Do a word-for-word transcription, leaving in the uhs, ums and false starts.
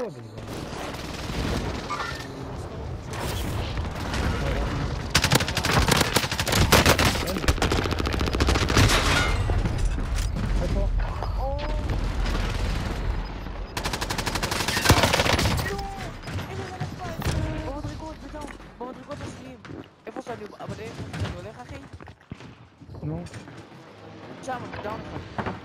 likod. איפה? במדרגות, וזהו, במדרגות השניים. איפה שאני, אבל איפה שאני הולך אחי? נו. שם, דאון אחד.